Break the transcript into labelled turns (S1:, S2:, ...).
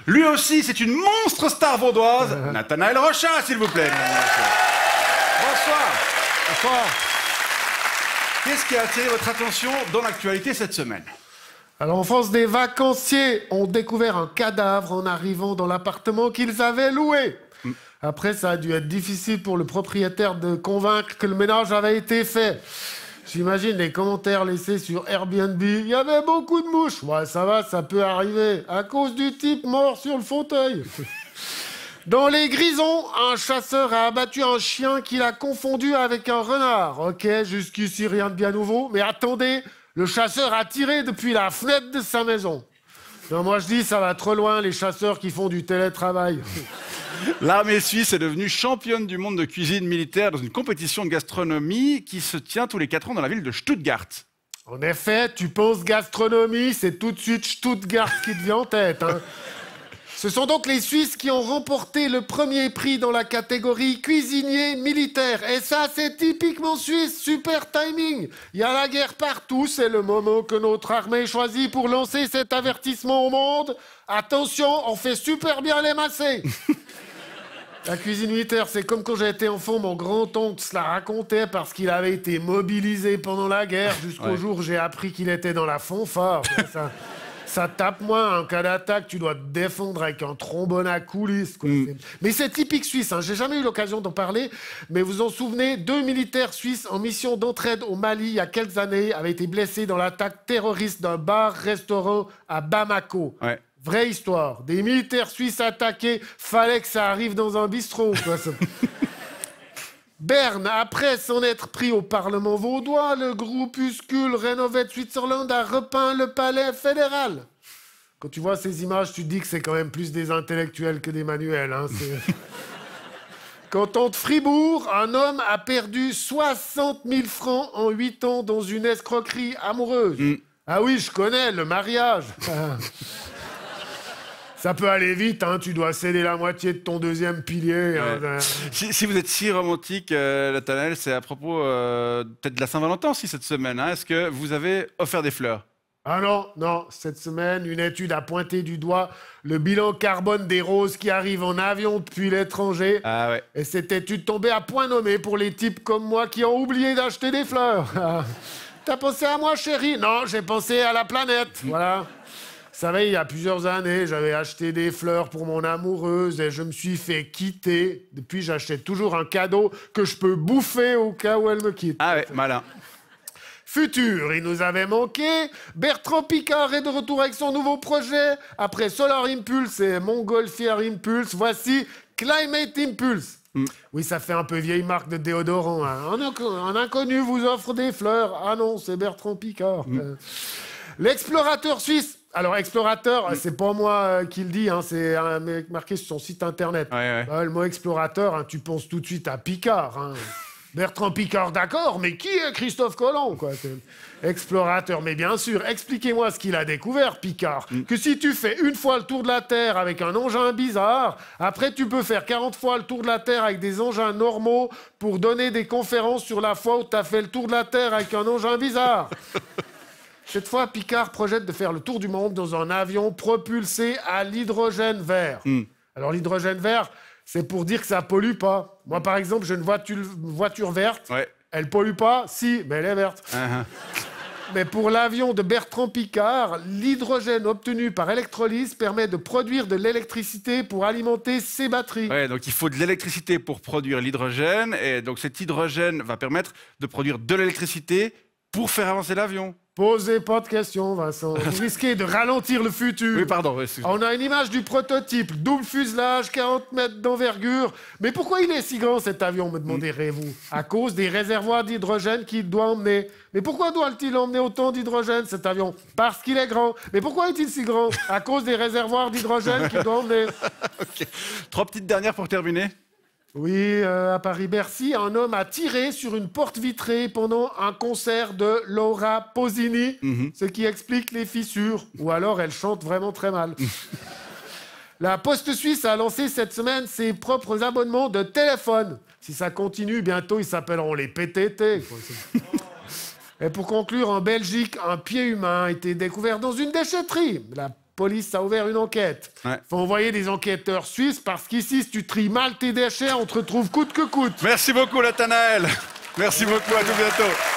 S1: Lui aussi, c'est une monstre star vaudoise. Nathanaël Rochat, s'il vous plaît. Bonsoir. Bonsoir. Qu'est-ce qui a attiré votre attention dans l'actualité cette semaine?
S2: Alors en France, des vacanciers ont découvert un cadavre en arrivant dans l'appartement qu'ils avaient loué. Après, ça a dû être difficile pour le propriétaire de convaincre que le ménage avait été fait. J'imagine les commentaires laissés sur Airbnb. Il y avait beaucoup de mouches. Ouais, ça va, ça peut arriver. À cause du type mort sur le fauteuil. Dans les Grisons, un chasseur a abattu un chien qu'il a confondu avec un renard. Ok, jusqu'ici, rien de bien nouveau. Mais attendez, le chasseur a tiré depuis la fenêtre de sa maison. Non, moi je dis, ça va trop loin, les chasseurs qui font du télétravail.
S1: L'armée suisse est devenue championne du monde de cuisine militaire dans une compétition de gastronomie qui se tient tous les 4 ans dans la ville de Stuttgart.
S2: En effet, tu penses gastronomie, c'est tout de suite Stuttgart qui te vient en tête. Hein. Ce sont donc les Suisses qui ont remporté le premier prix dans la catégorie cuisinier militaire. Et ça, c'est typiquement suisse, super timing. Il y a la guerre partout, c'est le moment que notre armée choisit pour lancer cet avertissement au monde. Attention, on fait super bien les masser. La cuisine militaire, c'est comme quand j'étais enfant, mon grand-oncle se la racontait parce qu'il avait été mobilisé pendant la guerre jusqu'au jour où j'ai appris qu'il était dans la fanfare. Ça tape moins, en cas d'attaque, tu dois te défendre avec un trombone à coulisses. Quoi. Mais c'est typique suisse, hein. J'ai jamais eu l'occasion d'en parler, mais vous en souvenez, 2 militaires suisses en mission d'entraide au Mali il y a quelques années avaient été blessés dans l'attaque terroriste d'un bar-restaurant à Bamako. Ouais. Vraie histoire. Des militaires suisses attaqués, fallait que ça arrive dans un bistrot. Quoi. Berne, après s'en être pris au Parlement vaudois, le groupuscule Renovate Switzerland a repeint le palais fédéral. Quand tu vois ces images, tu te dis que c'est quand même plus des intellectuels que des manuels. Hein, Canton de Fribourg, un homme a perdu 60 000 francs en 8 ans dans une escroquerie amoureuse. Ah oui, je connais, le mariage. Ça peut aller vite, hein, tu dois céder la moitié de ton deuxième pilier.
S1: Ouais.
S2: Hein.
S1: Si vous êtes si romantique, Nathanaël, c'est à propos peut-être de la Saint-Valentin aussi cette semaine. Hein. Est-ce que vous avez offert des fleurs?
S2: Ah non, non, cette semaine, une étude a pointé du doigt le bilan carbone des roses qui arrivent en avion depuis l'étranger.
S1: Ah ouais.
S2: Et cette étude tombait à point nommé pour les types comme moi qui ont oublié d'acheter des fleurs. T'as pensé à moi, chérie? Non, j'ai pensé à la planète, voilà. Vous savez, il y a plusieurs années, j'avais acheté des fleurs pour mon amoureuse et je me suis fait quitter. Depuis, j'achète toujours un cadeau que je peux bouffer au cas où elle me quitte.
S1: Ah ouais, malin.
S2: Futur, il nous avait manqué. Bertrand Piccard est de retour avec son nouveau projet. Après Solar Impulse et Montgolfier Impulse, voici Climate Impulse. Oui, ça fait un peu vieille marque de déodorant. Hein. Un inconnu vous offre des fleurs. Ah non, c'est Bertrand Piccard. L'explorateur suisse. Alors, explorateur, c'est pas moi qui le dis, hein, c'est un mec marqué sur son site internet.
S1: Ouais.
S2: Le mot explorateur, hein, tu penses tout de suite à Picard. Hein. Bertrand Piccard, d'accord, mais qui est Christophe Colomb, quoi? Explorateur, mais bien sûr, expliquez-moi ce qu'il a découvert, Picard. Que si tu fais une fois le tour de la Terre avec un engin bizarre, après tu peux faire 40 fois le tour de la Terre avec des engins normaux pour donner des conférences sur la fois où tu as fait le tour de la Terre avec un engin bizarre. Cette fois, Picard projette de faire le tour du monde dans un avion propulsé à l'hydrogène vert. Alors, l'hydrogène vert, c'est pour dire que ça pollue pas. Moi, par exemple, j'ai une voiture verte. Ouais. Elle pollue pas? Si, mais elle est verte. Mais pour l'avion de Bertrand Piccard, l'hydrogène obtenu par électrolyse permet de produire de l'électricité pour alimenter ses batteries.
S1: Ouais, donc il faut de l'électricité pour produire l'hydrogène. Et donc cet hydrogène va permettre de produire de l'électricité pour faire avancer l'avion.
S2: Posez pas de questions, Vincent. Vous risquez de ralentir le futur.
S1: Oui, pardon.
S2: On a une image du prototype. Double fuselage, 40 mètres d'envergure. Mais pourquoi il est si grand, cet avion, me demanderez-vous? À cause des réservoirs d'hydrogène qu'il doit emmener. Mais pourquoi doit-il emmener autant d'hydrogène, cet avion? Parce qu'il est grand. Mais pourquoi est-il si grand? À cause des réservoirs d'hydrogène qu'il doit emmener.
S1: Okay. 3 petites dernières pour terminer.
S2: Oui, à Paris-Bercy, un homme a tiré sur une porte vitrée pendant un concert de Laura Pausini, ce qui explique les fissures. Ou alors, elle chante vraiment très mal. La Poste suisse a lancé cette semaine ses propres abonnements de téléphone. Si ça continue, bientôt, ils s'appelleront les PTT. Et pour conclure, en Belgique, un pied humain a été découvert dans une déchetterie. La police a ouvert une enquête.
S1: Ouais.
S2: Faut envoyer des enquêteurs suisses parce qu'ici, si tu tries mal tes déchets, on te retrouve coûte que coûte.
S1: Merci beaucoup, Nathanaël. Merci beaucoup, à tout bientôt.